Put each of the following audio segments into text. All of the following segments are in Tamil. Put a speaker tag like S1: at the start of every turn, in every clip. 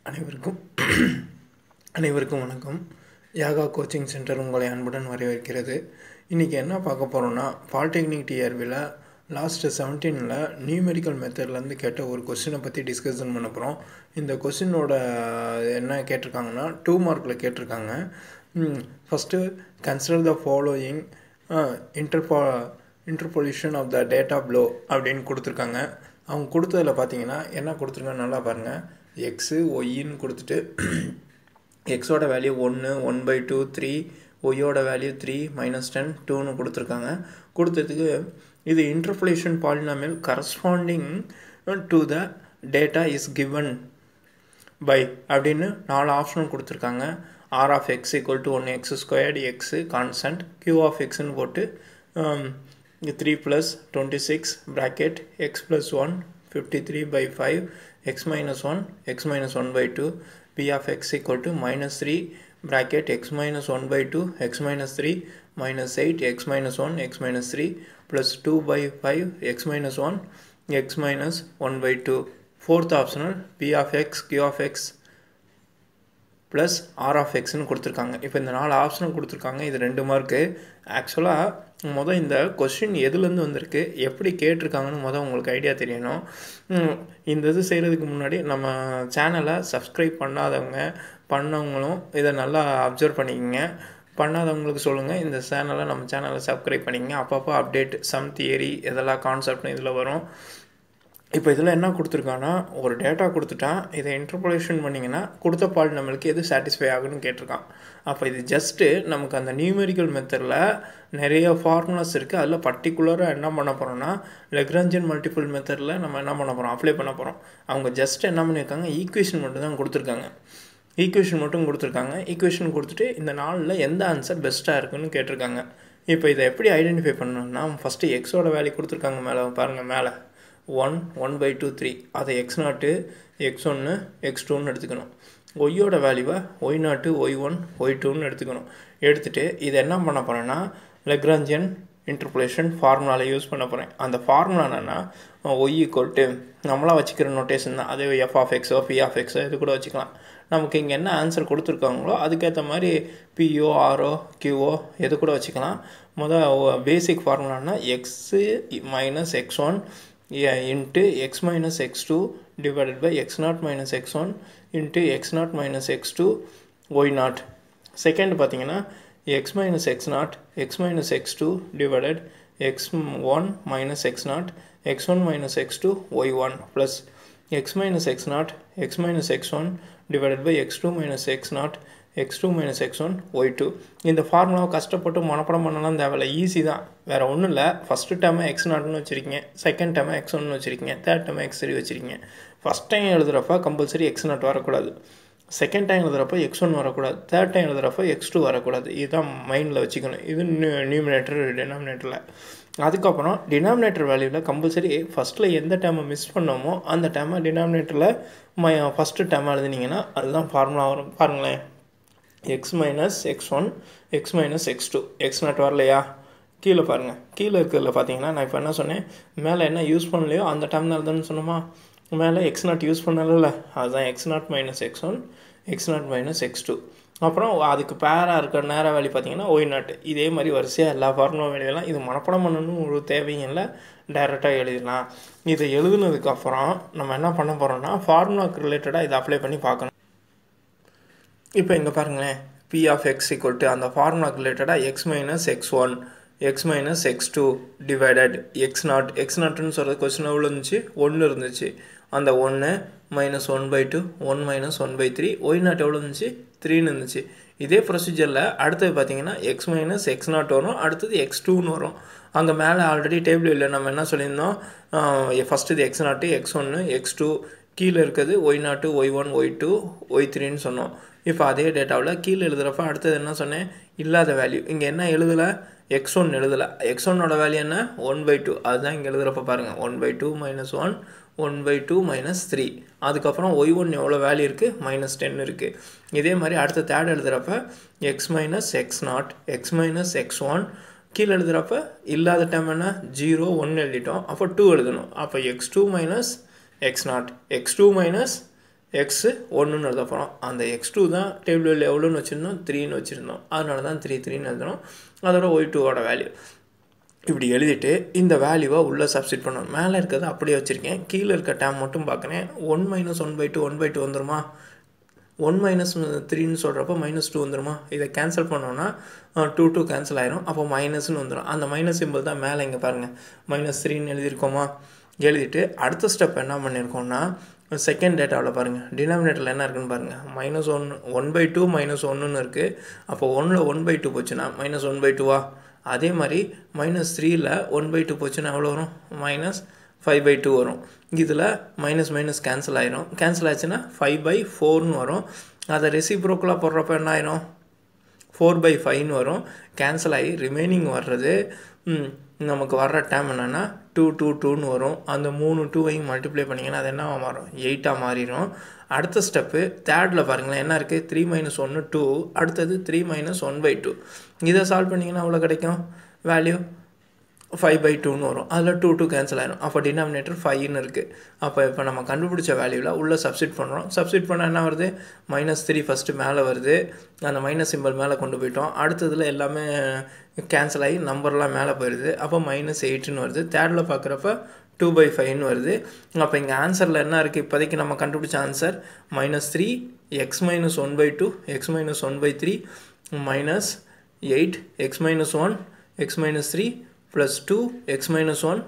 S1: அனைவருக்கும் அனைவருக்கும் வணக்கம். யாகா கோச்சிங் சென்டர் உங்களை அன்புடன் வரவேற்கிறது. இன்றைக்கி என்ன பார்க்க போகிறோன்னா, பாலிடெக்னிக் டிஆர்பியில் லாஸ்ட் 17ல் நியூமெரிக்கல் மெத்தட்லேருந்து கேட்ட ஒரு கொஸ்டினை பற்றி டிஸ்கஷன் பண்ண போகிறோம். இந்த கொஸ்டினோட என்ன கேட்டிருக்காங்கன்னா 2 மார்க்கில் கேட்டிருக்காங்க. First consider the following interpolation of the data below அப்படின்னு கொடுத்துருக்காங்க. அவங்க கொடுத்ததில் பார்த்தீங்கன்னா என்ன கொடுத்துருக்காங்க நல்லா பாருங்கள். எக்ஸு ஒய்ன்னு கொடுத்துட்டு எக்ஸோட வேல்யூ 1 1/2 3, ஒய்யோட வேல்யூ 3 -10 2ன்னு கொடுத்துருக்காங்க. கொடுத்ததுக்கு இது interpolation polynomial corresponding to the data is given by அப்படின்னு 4 ஆப்ஷன் கொடுத்துருக்காங்க. R of x equal to 1 x squared x constant, Q of xன்னு போட்டு 3 + 26 bracket x + 1 53/5 x - 1 x - 1/2 p of x equal to -3 bracket x - 1/2 x - 3 -8 x - 1 x - 3 plus 2/5 x - 1 x - 1/2. Fourth optional p of x q of x plus R of xன்னு கொடுத்துருக்காங்க. இப்போ இந்த 4 ஆப்ஷனும் கொடுத்துருக்காங்க. இது 2 மார்க்கு. ஆக்சுவலாக இந்த கொஸ்டின் எதுலேருந்து வந்திருக்கு, எப்படி கேட்டிருக்காங்கன்னு உங்களுக்கு ஐடியா தெரியணும். இந்த இது செய்கிறதுக்கு முன்னாடி நம்ம சேனலை சப்ஸ்கிரைப் பண்ணவங்களும் இதை நல்லா அப்சர்வ் பண்ணிக்கோங்க. பண்ணாதவங்களுக்கு சொல்லுங்கள், இந்த நம்ம சேனலை சப்ஸ்கிரைப் பண்ணிக்கங்க. அப்பப்போ அப்டேட் சம் தியரி இதெல்லாம் கான்செப்ட்னு இதில் வரும். இப்போ இதில் என்ன கொடுத்துருக்கான்னா, ஒரு டேட்டா கொடுத்துட்டான், இதை இன்டர்பொலேஷன் பண்ணிங்கன்னா கொடுத்த பாலினாமியலுக்கு எது சாட்டிஸ்ஃபை ஆகுன்னு கேட்டிருக்கான். அப்போ இது ஜஸ்ட்டு நமக்கு அந்த நியூமெரிக்கல் மெத்தடில் நிறைய ஃபார்முலாஸ் இருக்குது. அதில் பர்டிகுலராக என்ன பண்ண போகிறோம்னா, லெக்ராஞ்சியன் மல்டிபிள் மெத்தடில் நம்ம என்ன பண்ண போகிறோம், அப்ளை பண்ண போகிறோம். அவங்க ஜஸ்ட் என்ன பண்ணியிருக்காங்க, ஈக்குவேஷன் மட்டும் தான் கொடுத்துருக்காங்க. ஈக்குவேஷன் கொடுத்துட்டு இந்த 4ல் எந்த ஆன்சர் பெஸ்ட்டாக இருக்குன்னு கேட்டிருக்காங்க. இப்போ இதை எப்படி ஐடென்டிஃபை பண்ணணும்னா, ஃபஸ்ட்டு எக்ஸோட வேல்யூ கொடுத்துருக்காங்க. மேலே பாருங்கள், மேலே 1 1/2 3, அதை x0 x1 x2ன்னு எடுத்துக்கணும். ஒய்யோட வேல்யூவை y0 y1 y2ன்னு எடுத்துக்கணும். எடுத்துகிட்டு இதை என்ன பண்ண போகிறேன்னா, லெக்ராஞ்சியன் இன்டர்பொலேஷன் ஃபார்முலாவில் யூஸ் பண்ண போகிறேன். அந்த ஃபார்முலா என்னென்னா, y = நம்மளாக வச்சுக்கிற நோட்டேஷன் தான். அதே f of x p of x இது கூட வச்சுக்கலாம். நமக்கு இங்கே என்ன ஆன்சர் கொடுத்துருக்காங்களோ அதுக்கேற்ற மாதிரி PO RO QO எது கூட வச்சுக்கலாம். பேசிக் ஃபார்முலான்னா x - x1 into x - x2 divided by x0 - x1 into x0 - x2 y0. Second பார்த்தீங்கன்னா x - x0 x - x2 divided x1 - x0 x1 - x2 y1 plus x - x0 x - x1 divided by x2 - x0 x2 - x1 y2. இந்த ஃபார்முலாவை கஷ்டப்பட்டு மனப்படம் பண்ணலாம் தேவையில்ல, ஈஸி தான். வேறு ஒன்றும் இல்லை. ஃபஸ்ட்டு டேர்மை x0ன்னு வச்சுருக்கீங்க, செகண்ட் டேர்மை x1ன்னு வச்சுருக்கீங்க, தேர்ட் டேர்மை x3 வச்சுருக்கீங்க. ஃபஸ்ட் டைம் எழுதுகிறப்ப கம்பல்சரி x0 வரக்கூடாது, செகண்ட் டைம் எழுதுகிறப்ப x1 வரக்கூடாது, தேர்ட் டைம் எழுதுகிறப்ப x2 வரக்கூடாது. இதுதான் மைண்டில் வச்சுக்கணும். இது நியூமினேட்டர் டினாமினேட்டரில். அதுக்கப்புறம் டினாமினேட்டர் வேல்யூவில் கம்பல்சரி ஃபஸ்ட்டில் எந்த டேர்மை மிஸ் பண்ணோமோ அந்த டேர்மை டினாமினேட்டரில் ஃபஸ்ட்டு டேர்மை எழுதுனீங்கன்னா அதுதான் ஃபார்முலா வரும். பாருங்களேன், x - x1 x - x2 x0 வரலையா, கீழே பாருங்கள். கீழே இருக்கிறதுல பார்த்தீங்கன்னா நான் இப்போ என்ன சொன்னேன், மேலே என்ன யூஸ் பண்ணலையோ அந்த டைம் தான் எழுதுன்னு சொன்னோமா, மேலே x0 யூஸ் பண்ணல, அதுதான் x0 - x1 x0 - x2. அப்புறம் அதுக்கு பேராக இருக்கிற நேர வேல்யூ பார்த்தீங்கன்னா y0. இதே மாதிரி வரிசையாக எல்லா ஃபார்முலா வேலையெல்லாம் இது மனப்படம் பண்ணணும் ஒரு தேவையும் இல்லை, டைரெக்டாக எழுதிடலாம். இதை எழுதுனதுக்கப்புறம் நம்ம என்ன பண்ண போகிறோம்னா, ஃபார்முலாவுக்கு ரிலேட்டடாக இதை அப்ளை பண்ணி பார்க்கணும். இப்போ இங்கே பாருங்களேன், p of x = அந்த ஃபார்முலாக்கு ரிலேட்டடாக x - x1 x - x2 divided x0ன்னு சொல்கிறது கொஸ்டின் எவ்வளோ இருந்துச்சு, 1 இருந்துச்சு. அந்த 1 -1/2 1 - 1/3 y0 எவ்வளோ இருந்துச்சு, 3ன்னு இருந்துச்சு. இதே ப்ரொசீஜரில் அடுத்தது பார்த்தீங்கன்னா x - x0 வரும், அடுத்தது x2ன்னு வரும். அங்கே மேலே ஆல்ரெடி டேபிள் இல்லை, நம்ம என்ன சொல்லியிருந்தோம், ஃபஸ்ட்டு இது x0 x1 x2, கீழே இருக்கிறது y0 y1 y2 y3ன்னு சொன்னோம். இப்போ அதே டேட்டாவில் கீழே எழுதுகிறப்ப அடுத்தது என்ன சொன்னேன், இல்லாத வேல்யூ. இங்கே என்ன எழுதலை, x1 எழுதலை. x1ஓட வேல்யூ என்ன, 1/2. அதுதான் இங்கே எழுதுகிறப்ப பாருங்கள், 1/2 - 1 1/2 - 3. அதுக்கப்புறம் y1 எவ்வளோ வேல்யூ இருக்குது, -10 இருக்குது. இதே மாதிரி அடுத்த third எழுதுகிறப்ப x - x0 x - x1, கீழே எழுதுகிறப்ப இல்லாத டைம் என்ன, 0 1 எழுதிட்டோம். அப்போ 2 எழுதணும். அப்போ x2 - x0 x2 - எக்ஸு 1ன்னு எழுத போகிறோம். அந்த x2 தான் டேபிளில் எவ்வளோன்னு வச்சுருந்தோம், 3ன்னு வச்சுருந்தோம். அதனால தான் 3 எழுதணும். அதோட y2ஓட வேல்யூ இப்படி எழுதிட்டு இந்த வேல்யூவை உள்ளே சப்ஸ்டிட் பண்ணணும். மேலே இருக்கிறத அப்படியே வச்சுருக்கேன், கீழே இருக்க டேம் மட்டும் பார்க்குறேன். 1 - 1/2 1/2 வந்துருமா? 1 - 3ன்னு சொல்கிறப்போ -2 வந்துருமா? இதை கேன்சல் பண்ணோன்னா 2 கேன்சல் ஆயிரும். அப்போ மைனஸ்ன்னு வந்துடும். அந்த மைனஸ் சிம்பிள் தான் மேலே இங்கே பாருங்கள் -3ன்னு எழுதியிருக்கோமா? எழுதிட்டு அடுத்த ஸ்டெப் என்ன பண்ணியிருக்கோம்னா, செகண்ட் டேட்டாவில் பாருங்கள், டினாமினேட்டரில் என்ன இருக்குன்னு பாருங்கள். -1/2 -1ன்னு இருக்குது. அப்போ 1ல் 1/2 போச்சுன்னா -1/2வா? அதே மாதிரி -3ல் 1/2 போச்சுன்னா எவ்வளோ வரும்? -5/2 வரும். இதில் மைனஸ் கேன்சல் ஆயிரும். கேன்சல் ஆச்சுன்னா 5/4ன்னு வரும். அதை ரெசிப்ரோக்கலாக போடுறப்ப என்ன ஆயிரும்? 4/5ன்னு வரும். கேன்சல் ஆகி ரிமைனிங் வர்றது நமக்கு வர்ற டேம் என்னென்னா 2 வரும். அந்த 3 2வையும் மல்டிப்ளை பண்ணிங்கன்னா அது என்னவா மாறும்? 8ஆக மாறிடும். அடுத்த ஸ்டெப்பு தேர்டில் பாருங்களேன், என்ன இருக்குது? 3 - 1 2, அடுத்தது 3 - 1/2. இதை சால்வ் பண்ணிங்கன்னா அவ்வளோ கிடைக்கும். வேல்யூ 5/2ன்னு வரும். அதில் 2 கேன்சல் ஆயிரும். அப்போ டினாமினேட்டர் 5ன்னு இருக்குது. அப்போ இப்போ நம்ம கண்டுபிடிச்ச வேல்யூவில் உள்ளே சப்ஸ்டிட் பண்ணுறோம். சப்ஸ்டிட் பண்ணால் என்ன வருது? -3 ஃபஸ்ட்டு மேலே வருது. அந்த மைனஸ் சிம்பிள் மேலே கொண்டு போயிட்டோம். அடுத்ததில் எல்லாமே கேன்சல் ஆகி நம்பர்லாம் மேலே போயிடுது. அப்போ -8ன்னு வருது. தேர்டில் பார்க்குறப்ப 2/5ன்னு வருது. அப்போ இங்கே ஆன்சரில் என்ன இருக்குது? இப்போதைக்கு நம்ம கண்டுபிடிச்ச answer -3 x - 1/2 x - 1/3 -8 x - 1 x - 3 + 2 x - 1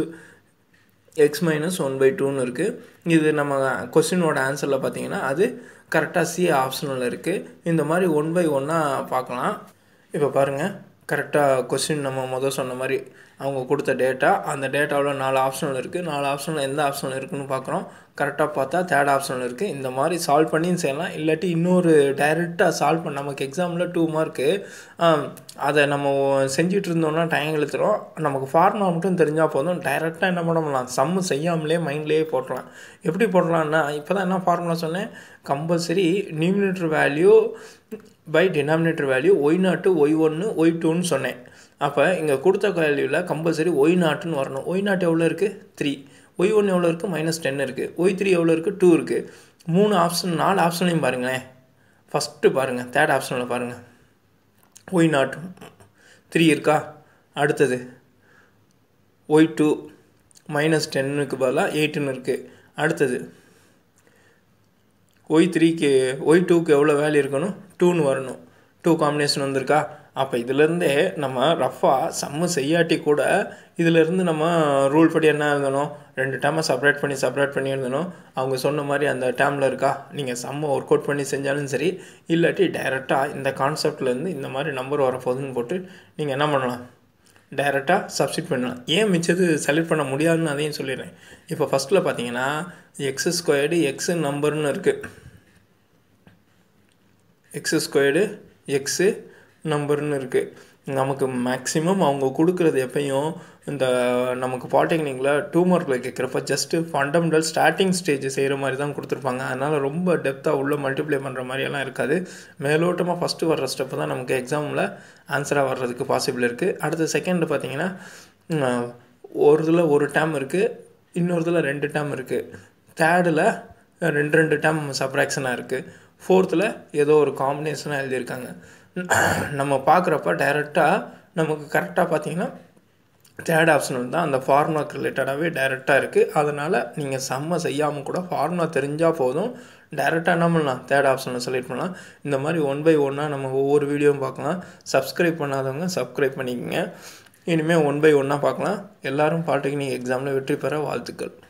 S1: x - 1/2ன்னு இருக்குது. இது நம்ம கொஸ்டினோட ஆன்சரில் பார்த்தீங்கன்னா அது கரெக்டாக சி ஆப்ஷனில் இருக்குது. இந்த மாதிரி 1 by 1ஆக பார்க்கலாம். இப்போ பாருங்கள், கரெக்டாக கொஸ்டின் நம்ம சொன்ன மாதிரி அவங்க கொடுத்த டேட்டா, அந்த டேட்டாவில் 4 ஆப்ஷனில் இருக்குது. 4 ஆப்ஷனில் எந்த ஆப்ஷனில் இருக்குதுன்னு பார்க்குறோம். கரெக்டாக பார்த்தா தேர்ட் ஆப்ஷனில் இருக்குது. இந்த மாதிரி சால்வ் பண்ணியும் செய்யலாம். இல்லாட்டி இன்னொரு டைரெக்டாக சால்வ் பண்ண, நமக்கு எக்ஸாமில் 2 மார்க்கு அதை நம்ம செஞ்சுட்டு இருந்தோம்னா டைம் இழுத்துரும். நமக்கு ஃபார்முலா மட்டும் தெரிஞ்சால் போதும். டைரெக்டாக என்ன பண்ணலாம்? சம்மு செய்யாமலே மைண்ட்லேயே போட்டலாம். எப்படி போடலான்னா, இப்போ தான் என்ன ஃபார்முலா சொன்னேன்? Compulsory numerator value by denominator value y0 y1 y2ன்னு சொன்னேன். அப்போ இங்கே கொடுத்த வேல்யூவில் கம்பல்சரி y0ன்னு வரணும். y0 எவ்வளோ இருக்குது? 3. y1 எவ்வளோ இருக்குது? -10 இருக்குது. y3 எவ்வளோ இருக்குது? 2 இருக்குது. 4 ஆப்ஷன்லையும் பாருங்களேன். ஃபஸ்ட்டு பாருங்கள், தேர்ட் ஆப்ஷனில் பாருங்கள், y0 3 இருக்கா? அடுத்தது y2 -10க்கு பதிலாக 8ன்னு இருக்குது. அடுத்தது y2க்கு எவ்வளோ வேல்யூ இருக்கணும்? 2ன்னு வரணும். 2 காம்பினேஷன் வந்திருக்கா? அப்போ இதிலேருந்தே நம்ம ரஃபாக சம்மு செய்யாட்டி கூட இதிலேருந்து நம்ம ரூல் படி என்ன எழுதணும்? 2 டேமை செப்பரேட் பண்ணி எழுதணும். அவங்க சொன்ன மாதிரி அந்த டேமில் இருக்கா? நீங்கள் சம்மை ஒர்க் அவுட் பண்ணி செஞ்சாலும் சரி, இல்லாட்டி டைரெக்டாக இந்த கான்செப்ட்லேருந்து இந்த மாதிரி நம்பர் வரப்போகுதுன்னு போட்டு நீங்கள் என்ன பண்ணலாம்? டைரெக்டாக சப்ஸ்டிட் பண்ணலாம். ஏன் மிச்சது செலக்ட் பண்ண முடியாதுன்னு அதையும் சொல்லிடுறேன். இப்போ ஃபஸ்ட்டில் பார்த்தீங்கன்னா x² x நம்பர்னு இருக்குது. x² x நம்பர்னு இருக்குது. நமக்கு மேக்ஸிமம் அவங்க கொடுக்குறது எப்பயும் இந்த நமக்கு பாலிடெக்னிக்கில் 2 மார்க்கில் கேட்குறப்ப ஜஸ்ட்டு ஃபண்டமெண்டல் ஸ்டார்டிங் ஸ்டேஜ் செய்கிற மாதிரி தான் கொடுத்துருப்பாங்க. அதனால் ரொம்ப டெப்த்தாக உள்ளே மல்டிப்ளை பண்ணுற மாதிரியெல்லாம் இருக்காது. மேலோட்டமாக ஃபஸ்ட்டு வர்ற ஸ்டெப்பு தான் நமக்கு எக்ஸாமில் ஆன்சராக வர்றதுக்கு பாசிபிள் இருக்குது. அடுத்த செகண்டு பார்த்தீங்கன்னா ஒரு இதில் ஒரு டேம் இருக்குது, இன்னொரு இதில் 2 டேம் இருக்குது. தேர்டில் 2 டேம் சப்ராக்ஷனாக இருக்குது. ஃபோர்த்தில் ஏதோ ஒரு காம்பினேஷனாக எழுதியிருக்காங்க. நம்ம பார்க்குறப்ப டைரெக்டாக நமக்கு கரெக்டாக பார்த்தீங்கன்னா தேர்ட் ஆப்ஷன் தான் அந்த ஃபார்முலாக்கு ரிலேட்டடாகவே டைரெக்டாக இருக்குது. அதனால் நீங்கள் சம்மை செய்யாமல் கூட ஃபார்முலா தெரிஞ்சால் போதும், டைரெக்டாக என்ன பண்ணலாம்? தேர்ட் ஆப்ஷனில் செலக்ட் பண்ணலாம். இந்த மாதிரி 1 by 1ஆக நம்ம ஒவ்வொரு வீடியோவும் பார்க்கலாம். சப்ஸ்கிரைப் பண்ணாதவங்க சப்ஸ்கிரைப் பண்ணிக்கோங்க. இனிமேல் 1 by 1ஆக பார்க்கலாம். எல்லோரும் பாலிடெக்னிக் எக்ஸாமில் வெற்றி பெற வாழ்த்துக்கள்.